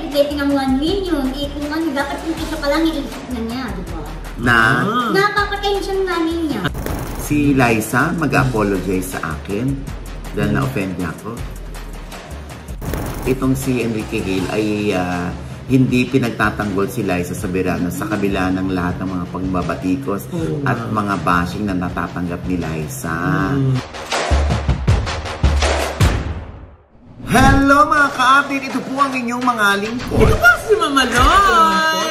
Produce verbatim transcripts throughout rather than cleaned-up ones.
bibigay ng one million, eh kung ano, dapat yung isa pa lang iisip na niya, di ba? Na? Napaka-tension namin niya. Si Liza mag-apologize sa akin dahil na-offend niya ako. Itong si Enrique Gil ay uh, hindi pinagtatanggol si Liza Soberano sa kabila ng lahat ng mga pagbabatikos oh, at mga bashing na natatanggap ni Liza. Mm. Hello mga ka-update! Ito po ang inyong mga lingkod. Ito po si Mama Loy!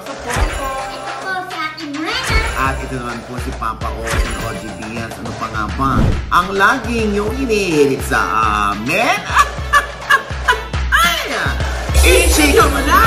At ito naman po si Papa Ogie, Ogie Diaz. Ano pa nga ba? Ang laging yung inihilig sa amin. Ichi ka mo na!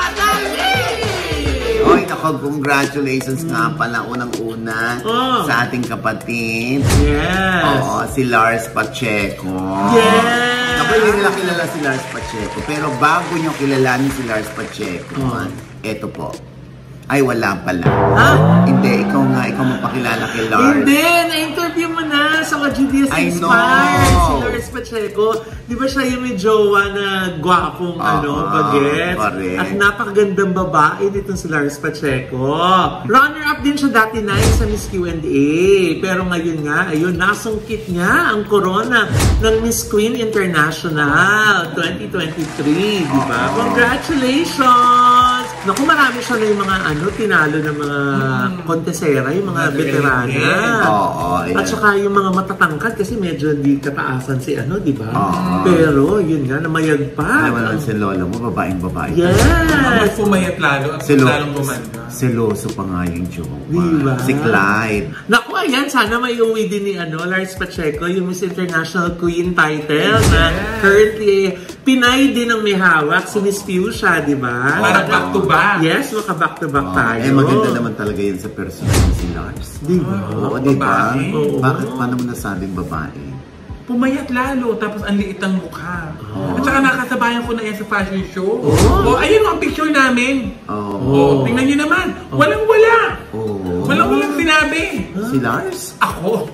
Oy, nako, congratulations nga pala unang-una oh. sa ating kapatid. Yes! Oo, si Lars Pacheco. Yes! Ako hindi nila kilala si Lars Pacheco. Pero bago nyo kilalanin si Lars Pacheco, oh. eto po. Ay, wala pala. Ha? Hindi, ikaw nga, ikaw magpakilala kay Lars. Hindi, na-interview mo na sa Ogie Diaz Inspired. Si Lars Pacheco. Di ba siya yung may jowa na gwapong, uh, ano, bagets? Correct. At napakagandang babae dito si Lars Pacheco. Runner-up din siya dati na sa Miss Q and A. Pero ngayon nga, ayun, nasungkit niya ang corona ng Miss Queen International twenty twenty-three. Di ba? Uh, Congratulations! Naku, marami siya na yung mga ano, tinalo ng mga mm. kontesera, yung mga veterana. Oo, yeah. At saka yung mga matatangkad kasi medyo hindi kataasan si ano, di ba? Oh. Pero yun nga, namayag pa. Alam mo naman si Lola mo, babaeng babae. Yes! Mas pumayat lalo at Selo lalong gumanda. Seloso pa nga yung jowa. Diba? Si Clyde. Naku, ayan, sana may uwi din ni ano, Lars Pacheco, yung Miss International Queen title na currently Pinay din ang may hawak, si Miss Fuchsia, di ba? Para back to back. Yes, maka back to back oh, tayo. Eh, maganda naman talaga yun sa personalan si Lars. Di ba? Oo, di ba? Oo. Bakit? Paano mo nasabing babae? Pumayat lalo, tapos ang liit ang mukha. Oh. At saka nakasabayan ko na yan sa fashion show. Oh, oh ayun ang picture namin. Oh. Oh, tingnan nyo naman. Walang-wala. Oh. Walang-walang sinabi. Si Lars? Ako.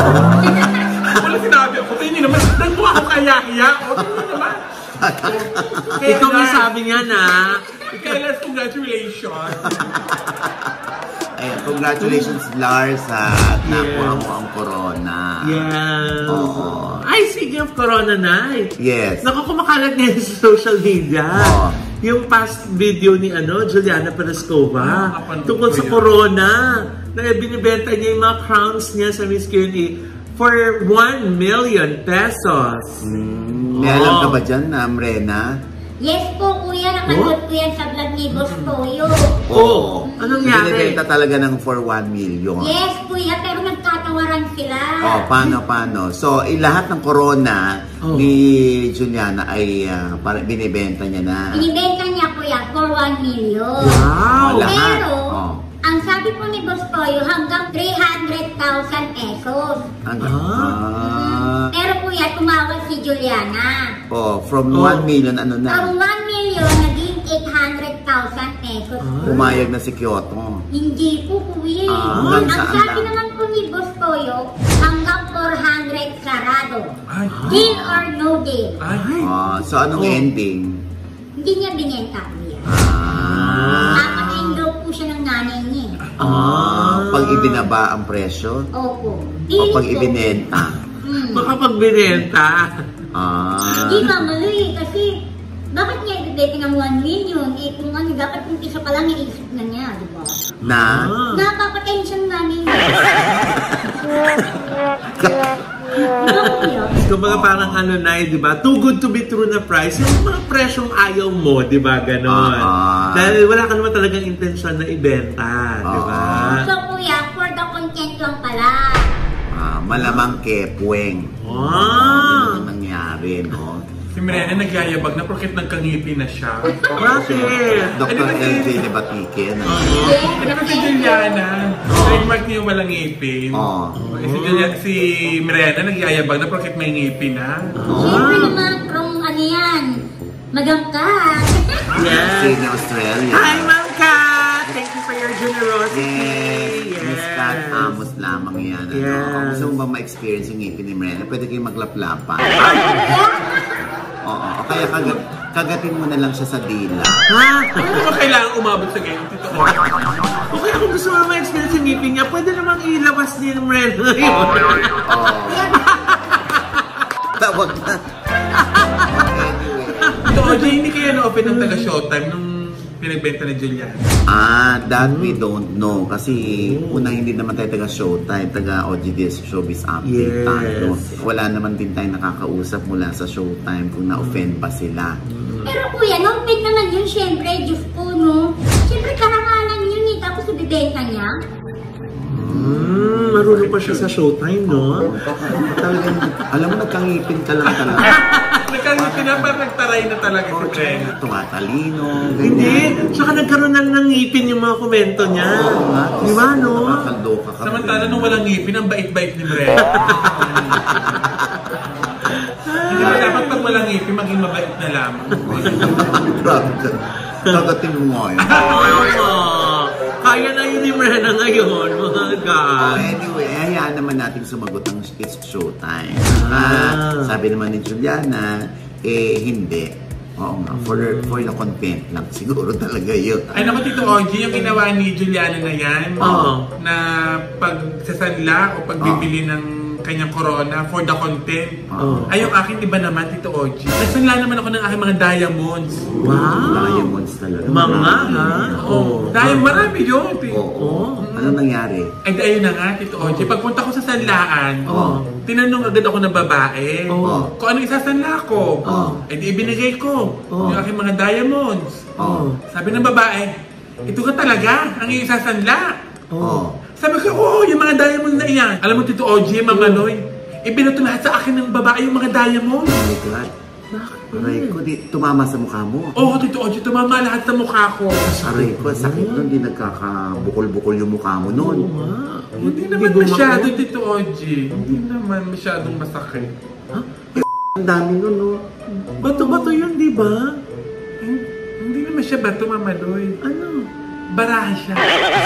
Walang sinabi ako. Tingnan nyo naman. Nagmukha ako kaya-kaya. O, tingnan nyo naman. Ikaw ang sabi niya na. Kaya Lars, congratulations. Ayan, congratulations Lars ha. At nakuha mo ang corona. Yes. Oo. Ay, speaking of corona na. Yes. Naku, kumakalat niya sa social media. Oo. Yung past video ni ano, Juliana Perescova. Oh, tungkol sa corona. Na binibenta niya yung mga crowns niya sa Miss Q and A for one million pesos. Mm, may oh. alam ka ba dyan, Amrena? Yes po, kuya. Nakanood ko yan sa vlog ni Boss Toyo. Oo. Oh. Anong nangyari? Binibenta talaga ng for one million. Yes, kuya. Pero nagtatawaran sila. Oh, paano, paano? So, eh, lahat ng corona oh. ni Juliana ay uh, para binibenta niya na. Binibenta niya, kuya, for one million. Wow! Lahat. Pero, oh. ang sabi po ni Boss Toyo, hanggang three hundred thousand pesos. Hanggang? Ah. Pero kuya, tumawag si Juliana. Oh, from oh. one million, ano na? From one million, naging eight hundred thousand pesos. Ah. Pumayag na si Kyoto. Hindi po, kuya. Ah, ang saan sabi lang? naman po ni Boss Toyo, hanggang four hundred sarado. Ay. Deal or no deal. Ay. Ah, so anong oh. ending? Hindi niya binenta, kuya. Ah. Nakakain daw po siya ng nanay niya. Ah. Pag ibinaba ang presyo? Opo. O pag ibinenta? Hmm. Baka pag binenta. Ah. Hindi ba mali kasi bakit niya ibibenta ng one million? Eh kung ano, dapat yung isa pa lang iisip na niya, di ba? Na? Ah. Napapa-tension namin. Kumbaga parang ano na eh, di ba? Too good to be true na price. Yung mga presyong ayaw mo, di ba? Ganon. Uh-huh. Dahil wala ka naman talagang intensyon na ibenta, di ba? Uh-huh. So kuya, for the content lang pala. Ah, malamang kepweng. Wow! Ano ang nangyari, no? Si Mirena nagyayabag na porket nagkangipi na siya. Bakit? Doctor L J de Batique. Ano kasi Juliana? Trademark niya yung walang ngipin. Oh. Si, Juliana, si Mirena nagyayabag na porket may ngipin na. Siyempre naman, from ano yan, Madam Kat. Yes. Sydney, Australia. Hi, Ma'am Kat! Thank you for your generosity. Yes. Miss Kat Amos lamang yan. Ano? Yes. Kung gusto mo ba ma-experience yung ngipin ni Mirena, pwede kayong maglaplapan. Oo, o kaya kag kagatin mo na lang siya sa dila. Ha? Hindi mo kailangan umabot sa ganyan, Tito Ogie. Okay, kung gusto mo naman experience yung ngipin niya, pwede namang ilabas niya ng Ren ngayon. Oo. Tawag na. Tito Ogie, hindi kaya na-open ng taga-Showtime nung pinagbenta ni Julian? Ah, that we don't know. Kasi una hindi naman tayo taga-Showtime, taga-Ogie Diaz Showbiz Update Yes. tayo. Wala naman din tayo nakakausap mula sa Showtime kung na-offend pa sila. Pero kuya, no-offend naman yun, syempre, Diyos ko, no? Syempre, kahangalan yun eh, tapos ibibenta niya. Hmm, marunong pa siya sa Showtime, no? Talagang, alam mo, nagkangipin ka lang talaga. Nagkangipin na, parang nagtaray na talaga si Jen. Tumatalino. Hindi, tsaka nagkaroon na ng ngipin yung mga komento niya. Di ba, no? Nakakaldoka ka. Samantala nung walang ngipin, ang bait-bait ni Bre. Hindi ba dapat pag walang ngipin, maging mabait na lamang? Grabe ka. Kagatin mo ngayon. Oh, kaya na yun ni Mrena ngayon, mga God. Anyway, hayaan naman natin sumagot ang It's Showtime. Ah. Ah, sabi naman ni Juliana, eh hindi. Oo nga, for, for the content lang siguro talaga yun. Ay naku, Tito Ogie, yung ginawa ni Juliana na yan, Oo. na pagsasanla o pagbibili ng kanyang corona for the content. Oo. Ay, yung akin, iba naman, Tito Ogie. Nagsanla naman ako ng aking mga diamonds. Wow! Diamonds talaga. Mga, ha? Oo. Dahil marami yun, Tito. Oo. Ano nangyari? Ay, ayun na nga, Tito Ogie. Pagpunta ko sa sanlaan, Oo. tinanong agad ako ng babae Oo. kung ano isasanla ko. Oo. Eh di ibinigay ko Oo. yung aking mga diamonds. Oo. Sabi ng babae, ito ka talaga ang isasanla. Oo. Sabi ko, oo, yung mga diamonds na iyan. Alam mo, Tito Ogie, Mama Noy, ibinato lahat sa akin ng babae yung mga diamonds. Oh my God. Aray ko, di, tumama sa mukha mo. Oo, Tito Ogie, tumama lahat sa mukha ko. Aray ko, sakit nun, di nagkakabukol-bukol yung mukha mo nun. Hindi naman masyado, Tito Ogie. Hindi naman masyadong masakit. Ang dami nun, no? Bato-bato yun, di ba? Hin- Hindi naman siya bato, Mama Noy. Ano? Baraha siya.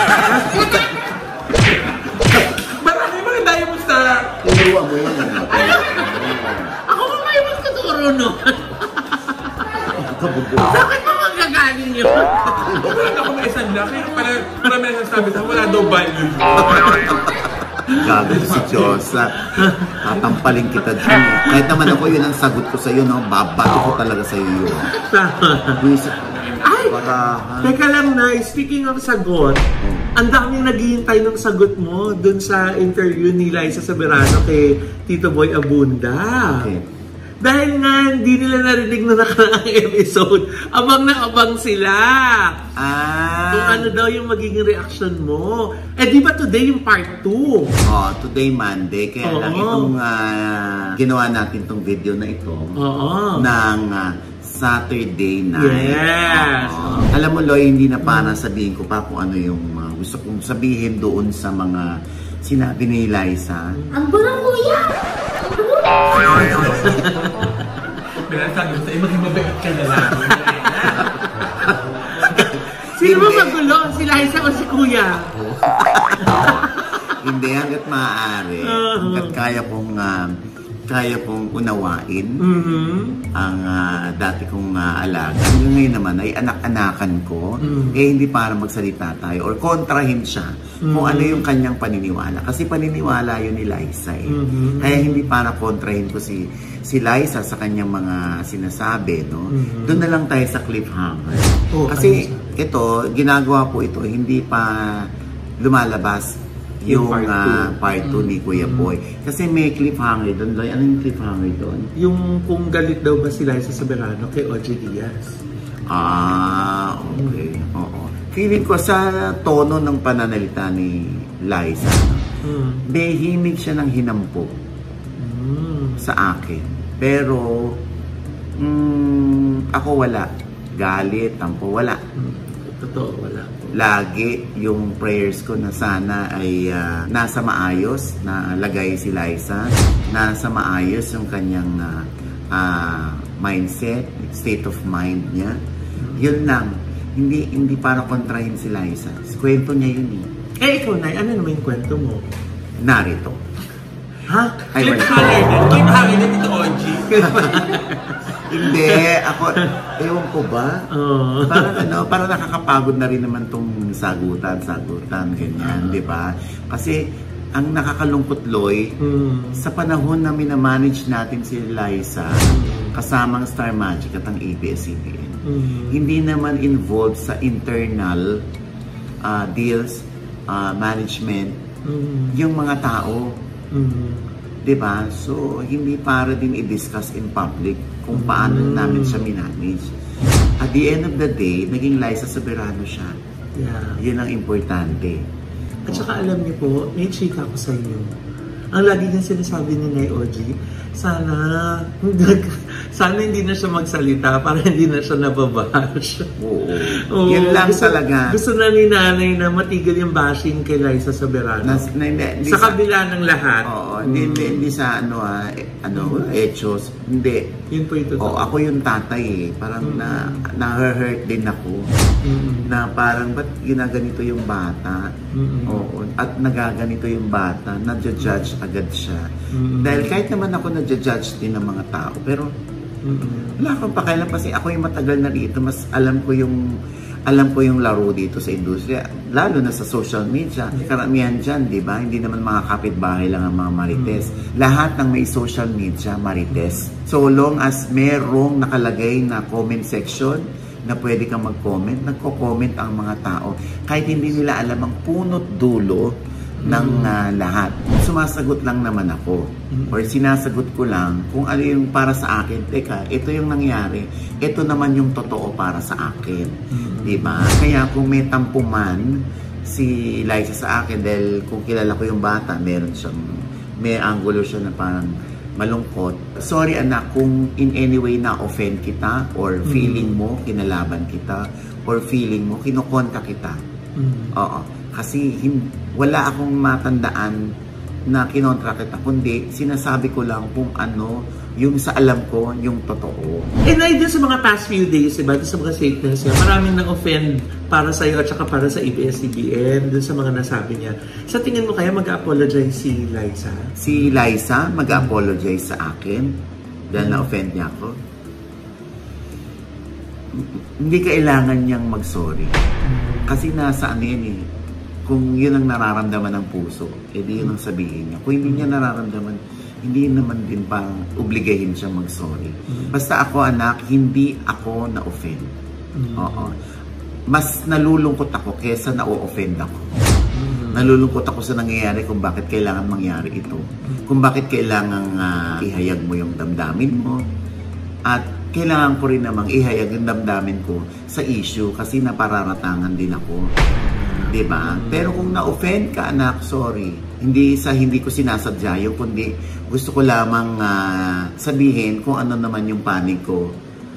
Baraha yung mga diamonds sa... Inuwa mo yun, ano? Ako ba may mas katuro nun? Kabubo. Bakit ba magagaling yun? Wala na ako may isang laki. Para, para may nasasabi sa wala daw value. Gago si Diyosa. Tatampaling kita dyan. eh. Kahit naman ako, yun ang sagot ko sa'yo, no? Babato ko talaga sa'yo yun. Buisit. Ay! Baraha. Teka lang na, speaking of sagot, ang daming naghihintay ng sagot mo dun sa interview ni Liza Soberano kay Tito Boy Abunda. Okay. Dahil nga, hindi nila narinig na nakaraang episode. Abang na abang sila. Ah. Kung ano daw yung magiging reaction mo. Eh, di ba today yung part two? Oh, today Monday. Kaya Oo. lang itong ah, ginawa natin itong video na ito Oo. ng ah, Saturday night. Yes. Oo. Alam mo, Loy, hindi na para sabihin ko pa kung ano yung ah, gusto kong sabihin doon sa mga sinabi ni Liza. Ang gulang kuya! Binasabi ko sa'yo, maging mabait ka na lang. Sino ba Hindi. magulo? Si Liza o si Kuya? Hindi, hanggat maaari, hanggat kaya kong ah, kaya kong unawain Mm-hmm. ang ah, dati kong ah, alaga. Hanggang ngayon naman ay anak-anakan ko, Mm. eh hindi para magsalita tayo or kontrahin siya kung Mm. ano yung kanyang paniniwala. Kasi paniniwala yun ni Liza eh. Mhm. Kaya hindi para kontrahin ko si si Liza sa kanyang mga sinasabi, no? Mhm. Doon na lang tayo sa cliffhanger. Oh, Kasi ito, ginagawa po ito, hindi pa lumalabas yung Yung part ah, two. part two ni Kuya Boy. Kasi may cliffhanger doon. Loy, ano yung cliffhanger doon? Yung kung galit daw ba si Liza Soberano kay Ogie Diaz. Ah, okay. Oo. Feeling ko sa tono ng pananalita ni Liza, Mm. behimik siya ng hinampo Mm. sa akin. Pero, mm, ako wala. Galit, tampo, wala. Mm. Totoo, wala. Lagi yung prayers ko na sana ay ah, nasa maayos na lagay si Liza, nasa maayos yung kanyang ah, ah, mindset, state of mind niya. Yun lang. Hindi hindi para kontrahin si Liza. Kwento niya yun eh. Eh, ikaw, Nay, ano naman yung kwento mo? Narito. Ha? Ay, wala. Cliffhanger na. Cliffhanger na, Tito Ogie. Hindi, ako, ewan ko ba? Oh. Parang ano, parang nakakapagod na rin naman tong sagutan, sagutan, ganyan, di ba? Kasi, ang nakakalungkot, Loy, mm. sa panahon na minamanage natin si Liza, mm. kasamang Star Magic at ang A B S C B N, mm. hindi naman involved sa internal uh, deals, uh, management, mm. yung mga tao. Mm. Diba? So, hindi para din i-discuss in public kung paano mm. namin siya minanage. At the end of the day, naging Liza Soberano siya. Yeah. Yun ang importante. At saka alam niyo po, may chika ko sa inyo. Ang lagi niyang sinasabi ni Nay Ogie, sana, sana hindi na siya magsalita para hindi na siya nababash. Oo. Oo. Yun lang gusto, talaga. Gusto na ni Nanay na matigil yung bashing kay Liza Soberano. Nas, na, na, sa, sa kabila ng lahat. Oo. Mm. Hindi, hindi, hindi sa ano, ah, ano, hechos. Hindi. Yun po ito. Oo, ako yung tatay eh. Parang mm. na, na-hurt din ako. Mm. Na parang, ba't ginaganito yung bata? Mm. Oo. At nagaganito yung bata. Nadja-judge agad siya. Mm. Dahil kahit naman ako nadja-judge din ng mga tao. Pero, mm. wala akong pakialam kasi ako yung matagal na dito. Mas alam ko yung alam ko yung laro dito sa industriya, lalo na sa social media. Karamihan dyan, di ba? Hindi naman mga kapitbahay lang ang mga marites. Mm. Lahat ng may social media, marites. So long as merong nakalagay na comment section na pwede kang mag-comment, nagko-comment ang mga tao. Kahit hindi nila alam ang punot dulo ng uh, lahat. Sumasagot lang naman ako. Mm-hmm. Or sinasagot ko lang kung ano yung para sa akin. Teka, ito yung nangyari. Ito naman yung totoo para sa akin. Mm-hmm. Diba? Kaya kung may tampo man si Liza sa akin, dahil kung kilala ko yung bata, meron siyang, may angulo siya na parang malungkot. Sorry anak, kung in any way na-offend kita or mm-hmm. feeling mo, kinalaban kita or feeling mo, kinukonta kita. Mm-hmm. Oo. Kasi wala akong matandaan na kinontra kita, kundi sinasabi ko lang kung ano yung sa alam ko, yung totoo. And I did sa mga past few days, diba, sa mga statements niya, maraming nang-offend para sa iyo at saka para sa A B S C B N, dun sa mga nasabi niya. Sa tingin mo kaya mag-apologize si Liza? Si Liza mag-apologize sa akin dahil mm-hmm. na-offend niya ako? Hindi kailangan niyang mag-sorry. Mm-hmm. Kasi nasa ano yan eh, kung yun ang nararamdaman ng puso, edi yun ang sabihin niya. Kung hindi niya nararamdaman, hindi naman din parang obligahin siya mag-sorry. Mm-hmm. Basta ako anak, hindi ako na-offend. Mm-hmm. Oo. Mas nalulungkot ako kesa na-offend ako. Mm-hmm. Nalulungkot ako sa nangyayari kung bakit kailangan mangyari ito. Mm-hmm. Kung bakit kailangan uh, ihayag mo yung damdamin mo. At kailangan ko rin namang ihayag yung damdamin ko sa issue kasi napararatangan din ako. Diba? Mm-hmm. Pero kung na-offend ka, anak, sorry. Hindi sa hindi ko sinasadya yun, kundi gusto ko lamang uh, sabihin kung ano naman yung panig ko.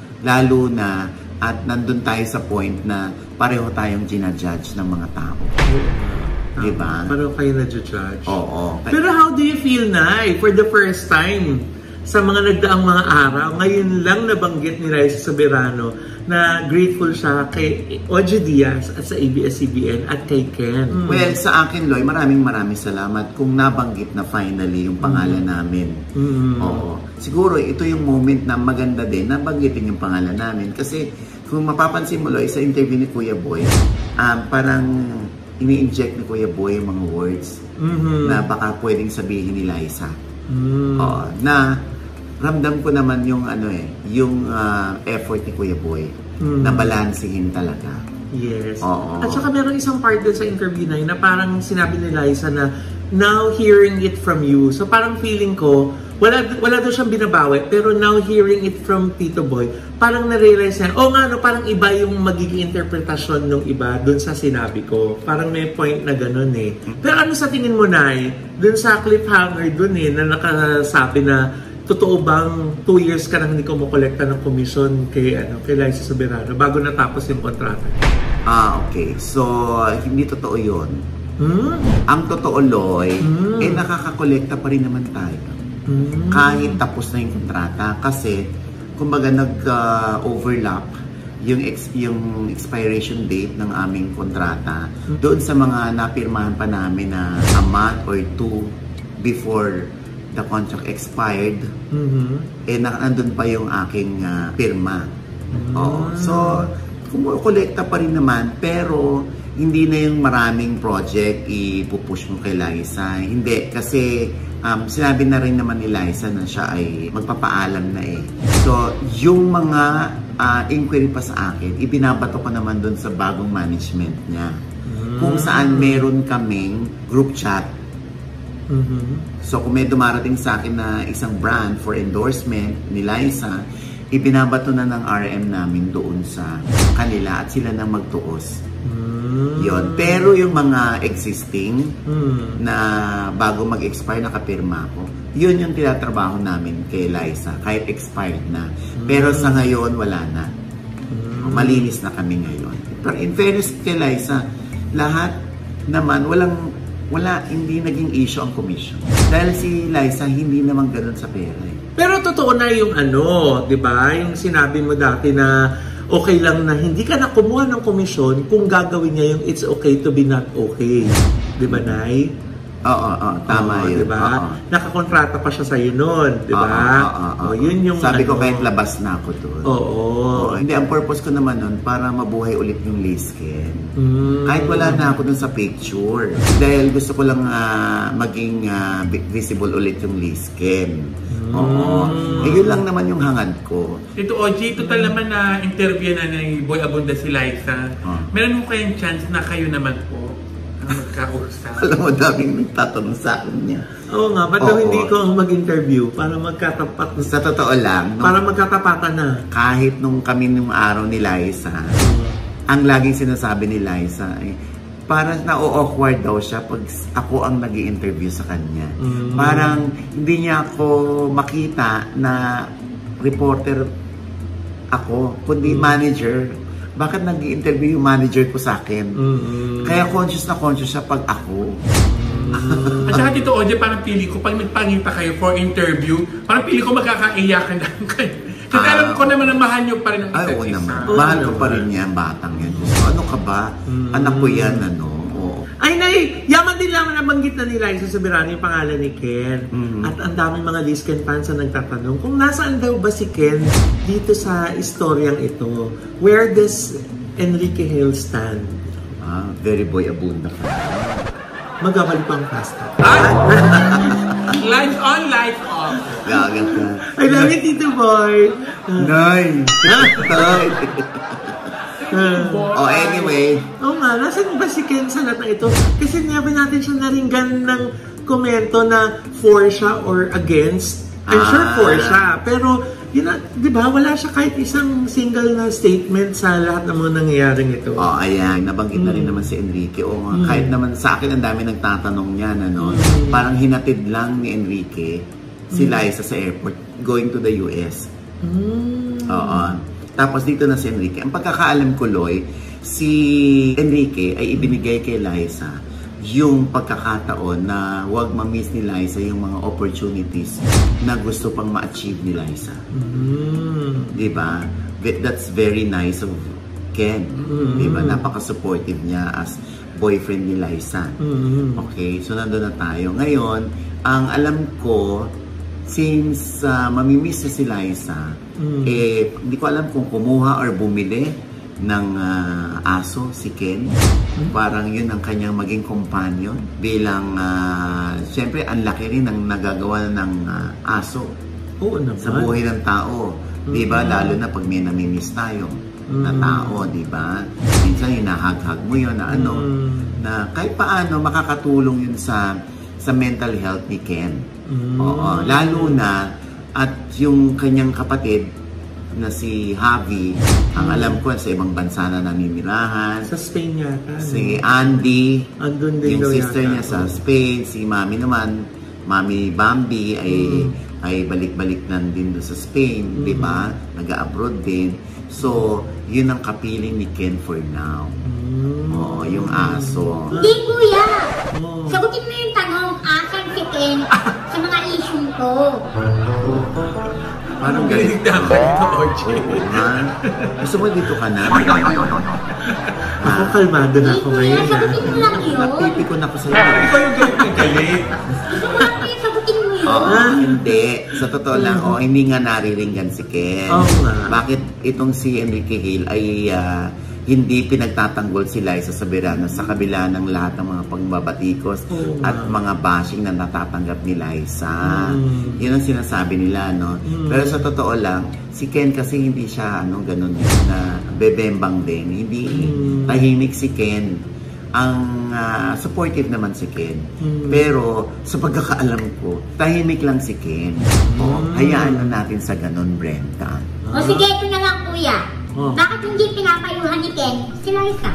Lalo na, at nandun tayo sa point na pareho tayong ginajudge ng mga tao. Mm-hmm. Diba? Pareho kayo na-judge. Oo. Pero how do you feel, Nay? For the first time, sa mga nagdaang mga araw, ngayon lang nabanggit ni Liza Soberano na grateful siya kay Ogie Diaz at sa A B S C B N at kay Ken. Mm. Well, sa akin, Loy, maraming maraming salamat kung nabanggit na finally yung pangalan mm. namin. Mm. Oo. Siguro, ito yung moment na maganda din na banggitin yung pangalan namin. Kasi kung mapapansin mo, Loy, sa interview ni Kuya Boy, um, parang ini-inject ni Kuya Boy yung mga words mm-hmm. na baka pwedeng sabihin ni Liza. Mm. Oo. Na ramdam ko naman yung ano eh, yung uh, effort ni Kuya Boy mm. na balansehin talaga. Yes. Oo. At saka meron isang part doon sa interview na yun na parang sinabi ni Liza na now hearing it from you. So parang feeling ko, wala, wala doon siyang binabawi, pero now hearing it from Tito Boy, parang na-realize na, oh nga, no, parang iba yung magiging interpretasyon ng iba doon sa sinabi ko. Parang may point na gano'n eh. Pero ano sa tingin mo, Nay? Doon sa cliffhanger doon eh, na nakasabi na totoo bang two years ka nang hindi ko makolekta ng commission kay, ano, kay Liza Soberano bago natapos yung kontrata? Ah, okay. So, hindi totoo yun. Hmm? Ang totoo, Loy, hmm. eh nakakakolekta pa rin naman tayo. Hmm. Kahit tapos na yung kontrata. Kasi, kumbaga nag-overlap uh, yung, ex yung expiration date ng aming kontrata hmm. doon sa mga napirmahan pa namin na a month or two before the contract expired, Mm-hmm. eh na, nandun pa yung aking uh, pirma. Mm-hmm. Oo. So, kumukolekta pa rin naman, pero hindi na yung maraming project ipupush mo kay Liza. Hindi, kasi um, sinabi na rin naman ni Liza na siya ay magpapaalam na eh. So, yung mga uh, inquiry pa sa akin, ibinabato ko naman dun sa bagong management niya. Mm-hmm. Kung saan meron kaming group chat. Mm-hmm. So, kung may dumarating sa akin na isang brand for endorsement ni Liza, ibinabato na ng R M namin doon sa kanila at sila nang magtuos. Mm. Yon. Pero yung mga existing mm. na bago mag-expire nakapirma ko, yun yung tinatrabaho namin kay Liza, kahit expired na. Mm. Pero sa ngayon, wala na. Mm. Malinis na kami ngayon. Pero in fairness kay Liza, lahat naman, walang wala, hindi naging issue ang commission. Dahil si Liza, hindi naman ganun sa pera eh. Pero totoo na yung ano, di ba? Yung sinabi mo dati na okay lang na hindi ka na kumuha ng komisyon kung gagawin niya yung it's okay to be not okay. Di ba, Nay? Oo, oo, tama oo, yun. Diba? Oo. Nakakontrata pa siya sa'yo nun, di ba? Oo, oo, oo. Yun yung sabi ano, ko kahit labas na ako doon. Oo. Oo. Hindi, ang purpose ko naman nun para mabuhay ulit yung Lisken. Mm. Kahit wala na ako dun sa picture. Dahil gusto ko lang uh, maging uh, visible ulit yung Lisken. Mm. Oo. Eh, yun lang naman yung hangad ko. Ito, Ogie, total naman na interview na ni Boy Abunda si Liza. Oh. Meron mo kayong chance na kayo naman po magkausap? Alam mo, daming nagtatanong sa akin niya. Oo nga, ba't daw hindi ko ang mag-interview para magkatapat? Sa totoo lang, nung, para magkatapatan na. Kahit nung kami nung araw ni Liza, mm. ang laging sinasabi ni Liza ay, parang na-awkward daw siya pag ako ang nag-i-interview sa kanya. Mm. Parang hindi niya ako makita na reporter ako, kundi mm. manager. Bakit nag-i-interview yung manager ko sa akin? Mm-hmm. Kaya conscious na conscious siya pag ako. Mm-hmm. At saka dito, Ogie, parang pili ko, pag nagpangita kayo for interview, parang pili ko magkakaiyakan lang kayo. Kasi ah, alam ko naman na mahal nyo pa rin ang isa't isa. Naman. Mahal ko pa rin yan, batang yan. So, ano ka ba? Mm-hmm. Anak ko yan, ano? Ay, Nay! Yaman din lang nabanggit na ni Liza Soberano yung pangalan ni Ken. Mm-hmm. At ang daming mga Lisken fans na nagtatanong kung nasaan daw ba si Ken dito sa istoryang ito. Where does Enrique Gil stand? Ah, very Boy Abunda ka. Magabalik pa ang pasta. Lights on, lights off. Gagal ka. I love it, Tito Boy. Nay! Nay! Oh, anyway. Oo nga, nasan ba si Ken sa lahat ng ito? Kasi never natin siya naringgan ng komento na for siya or against. I'm ah. sure for siya. Pero, yun na, di ba, wala siya kahit isang single na statement sa lahat ng mga nangyayaring ito. Oh, ayan. Nabanggit mm. na rin naman si Enrique. O, mm. kahit naman sa akin, ang dami nagtatanong niyan, ano? Mm. Parang hinatid lang ni Enrique si mm. Liza sa airport going to the U S. Mm. Oo. Tapos dito na si Enrique. Ang pagkakaalam ko, Loy, si Enrique ay ibinigay kay Liza yung pagkakataon na huwag ma-miss ni Liza yung mga opportunities na gusto pang ma-achieve ni Liza. Mm-hmm. Diba? That's very nice of Ken. Mm-hmm. Diba? Napaka-supportive niya as boyfriend ni Liza. Mm-hmm. Okay? So, nandun na tayo. Ngayon, ang alam ko, since uh, mamimiss na si Liza, mm. eh, hindi ko alam kung kumuha or bumili ng uh, aso, si Ken. Mm. Parang yun ang kanyang maging companion. Bilang, uh, siyempre, ang laki rin ng nagagawa ng uh, aso. Oo naman. Sa buhay ng tao. Mm. Diba? Lalo na pag may namimiss tayo mm. na tao, diba? Minsan, hinahag-hag mo yun na ano, mm. na kahit paano makakatulong yun sa sa mental health ni Ken. Mm. Oo, lalo na at yung kanyang kapatid na si Javi, ang alam ko sa ibang bansa na naninirahan. Sa Spain yata. Si Andy, andun din yung sister yata. niya sa Spain, si Mami naman, Mami Bambi ay mm. ay balik-balik nan din doon sa Spain, mm. di ba? Nag-abroad din. So, yun ang kapiling ni Ken for now. Mm. Oo, yung aso. Hindi, kuya! Oh. Sagutin mo yung tanong, asan si Ken sa mga issue ko? Parang galing na ako ito, Ogie. Gusto mo dito ka na? Ako kalmado na ako ngayon. Sagutin mo lang yun. Napipi ko na ako sa iyo. Ikaw yung galing na galing. Gusto mo lang yung sagutin mo yun. Oo, hindi. Sa totoo lang, oh, hindi nga nariringgan si Ken. Oo nga. Bakit itong si Enrique Gil ay uh, hindi pinagtatanggol si Liza Soberano sa kabila ng lahat ng mga pagbabatikos oh, at mga bashing na natatanggap ni Liza. Mm. Yun ang sinasabi nila, no? Mm. Pero sa totoo lang, si Ken kasi hindi siya ano ganun na bebembang din. Hindi mm. tahimik si Ken. Ang uh, supportive naman si Ken. Mm. Pero sa pagkakaalam ko, tahimik lang si Ken. Mm. O, hayaan na natin sa ganun, Brenda. O sige, ito na lang kuya. Oh. Bakit hindi pinapayuhan ni Ken si Liza?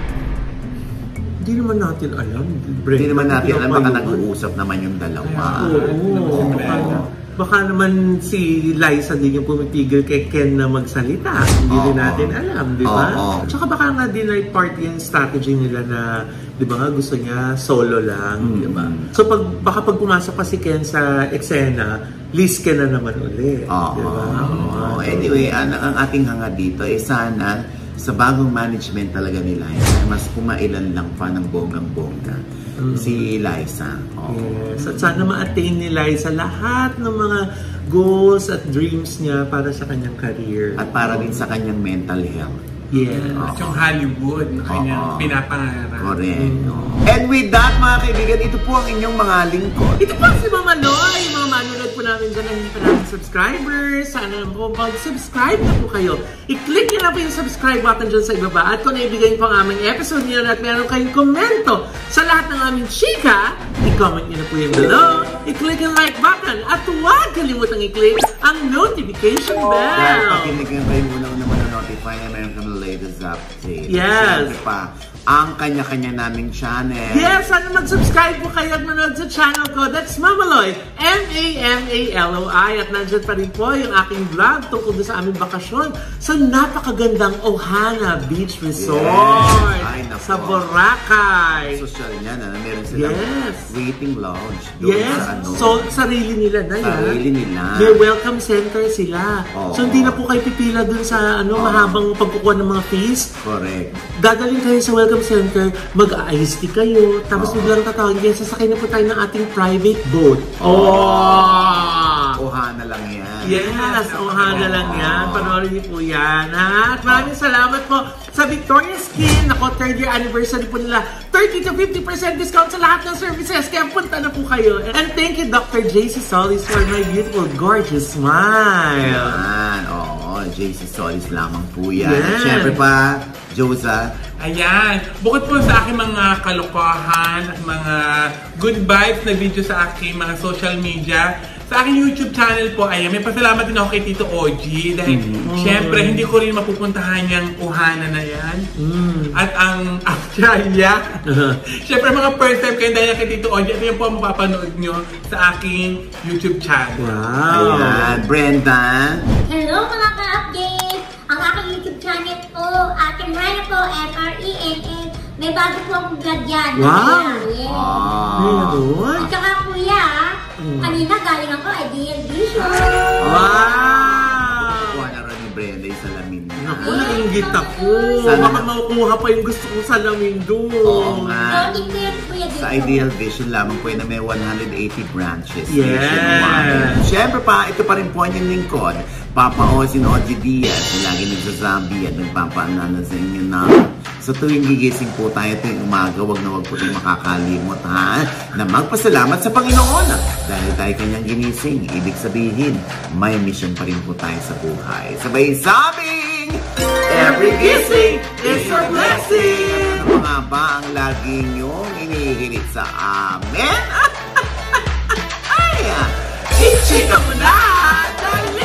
Hindi naman natin alam. Hindi naman natin alam. Baka nag-uusap naman yung dalawa. Oo. Oh, oh. Baka naman si Liza din yung pumipigil kay Ken na magsalita. Hindi oh, din natin oh. alam, di ba? Oh, oh. Tsaka baka nga din ay part yung strategy nila na, di ba nga, gusto niya solo lang, mm. di ba? So pag, baka pag pumasok pa si Ken sa eksena, list Ken na naman ulit. Oh, di ba? Oh, oh. Anyway, ang, ang ating hanga dito ay sana sa bagong management talaga ni Liza, mas kumailan lang pa ng bonggang-bongga. Mm. Si Liza. Oh. Yes. At sana ma-attain ni Liza lahat ng mga goals at dreams niya para sa kanyang career. At para din sa kanyang mental health. Yeah. Oh. At yung Hollywood na kanyang oh. pinapangarap. Correct. Mm. Oh. And with that, mga kaibigan, ito po ang inyong mga lingkod. Ito po si Mama Loy. Mga manonood po namin dyan ang hindi pa namin subscribers. Sana po mag-subscribe na po kayo. I-click nyo na po yung subscribe button dyan sa ibaba. At kung naibigay po ang aming episode nyo at meron kayong komento sa lahat ng aming chika, i-comment nyo na po yung below. I-click ang like button. At huwag kalimutang i-click ang notification bell. Dahil pakinig na kayo muna naman na-notify na meron kami latest update. Yes. Siyempre pa, ang kanya-kanya naming channel. Yes, sana mag-subscribe po kayo at manood sa channel ko. That's Mamaloy, M A M A L O I. At nandyan pa rin po yung aking vlog tungkol sa aming bakasyon sa napakagandang Ohana Beach Resort. Yes. Ay, sa Boracay. Social niya na meron silang yes. waiting lounge. Yes, sa ano, so sarili nila na yan. Sarili nila. May welcome center sila. Oh. So hindi na po kayo pipila dun sa ano oh. mahabang pagkukuha ng mga fees. Correct. Dadaling kayo sa welcome center, mag-ice tea kayo, tapos oh. biglang tatawagin kayo, sasakay na po tayo ng ating private boat. Oh! Ohana lang yan. Yes, Ohana oh. lang yan. Panoorin niyo po yan. Ha? At maraming salamat po sa Victoria's Skin. Ako, third year anniversary po nila. thirty to fifty percent discount sa lahat ng services. Kaya punta na po kayo. And thank you, Doctor J C Solis, for my beautiful, gorgeous smile. Yan. Oo, J C Solis lamang po yan. Yes. At syempre pa, Josa. Ayan. Bukod po sa aking mga kalokohan at mga good vibes na video sa aking mga social media, sa aking YouTube channel po, ayan, may pasalamat din ako kay Tito Ogie dahil mm. syempre hindi ko rin mapupuntahan yung Ohana na yan. Mm. At ang Australia, syempre mga first time kayo dahil kay Tito Ogie, ito yung po ang mapapanood nyo sa aking YouTube channel. Wow! Ayan, Brenda. Hello mga ka-update! Ang aking YouTube channel po, ating Rana po, F R E N N. May bago po akong vlog yan. Wow! Yes. Wow! At saka kuya, mm. kanina galing ako ay D L Vision. Wow! Kuha na rin ni Brenda yung salamin niya. Naku, nainggit ako. Baka makukuha pa yung gusto kong salamin doon. Oo nga. So, kuya, sa Ideal Vision lamang po na may one hundred eighty branches. Yes! Siyempre pa, ito pa rin po yung lingkod. Papa Ogie Ogie Diaz, lagi nagsasabi at nagpapaanana sa inyo na sa tuwing gigising po tayo tuwing umaga, wag na wag po tayong makakalimot ha, na magpasalamat sa Panginoon dahil tayo kanyang ginising. Ibig sabihin, may mission pa rin po tayo sa buhay. Sabay sabing, every gising is a blessing! Ano nga ba ang lagi niyong inihirit sa amin? Ay, ichika mo na! Dali!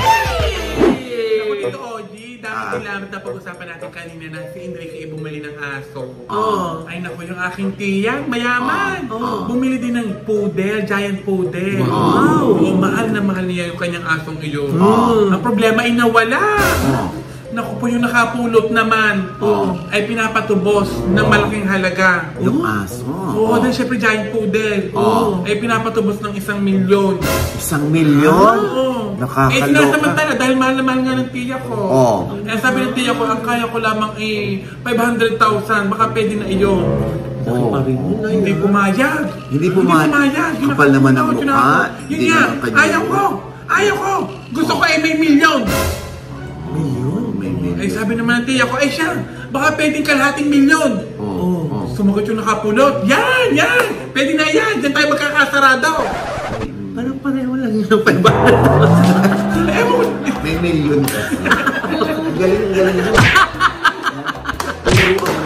Tito Ogie, dapat nilamit na pag-usapan natin kanina na si Enrique ay bumili ng aso. Oh. Ay naku, yung aking tiyang mayaman. Oh. Bumili din ng poodle, giant poodle. Wow. Oo, mahal na mahal niya yung kanyang asong iyon. Mm. Ang problema ay nawala. Oh. naku po yung nakapulot naman Oh. ay pinapatubos ng malaking halaga. Yung aso. Oo, dahil syempre giant poodle. Oh. Ay pinapatubos ng isang milyon. Isang milyon? Oo. Nakakaloka. Eh sinasamantala dahil mahal na mahal nga ng tiya ko. Oh. Eh sabi ng tiya ko, ang kaya ko lamang ay five hundred thousand, baka pwede na iyon. Oh. Hindi pumayag. Hindi pumayag. Kapal naman ang mukha. Yun Hindi nga, naman kanya. ayaw ko. Ayaw ko. Gusto ko ay may milyon. Milyon? May milyon. Ay sabi naman ng tiya ko, ay siya, baka pwedeng kalahating milyon. Oh. Oh. Sumagot yung nakapulot. Yan, yan. Pwede na yan. Diyan tayo magkakasarado. Parang pareho lang yung five hundred. Eh, mo. May milyon kasi. Galing, galing mo. Pero